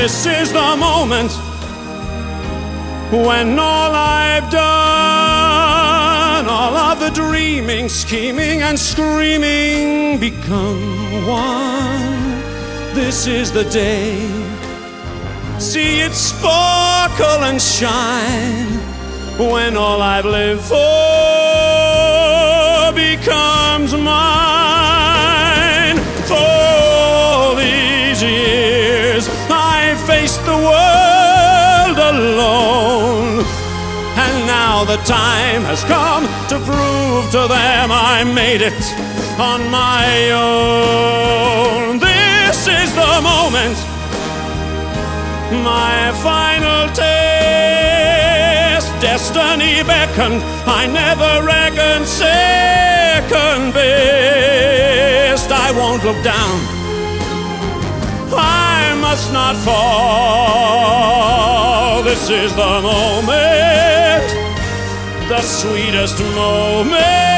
This is the moment when all I've done, all of the dreaming, scheming, and screaming become one. This is the day. See it sparkle and shine when all I've lived for becomes mine. For these years I faced the world alone, and now the time has come to prove to them I made it on my own. This is the moment, my final test. Destiny beckoned, I never reckoned second best. I won't look down, I must not fall. This is the moment, the sweetest moment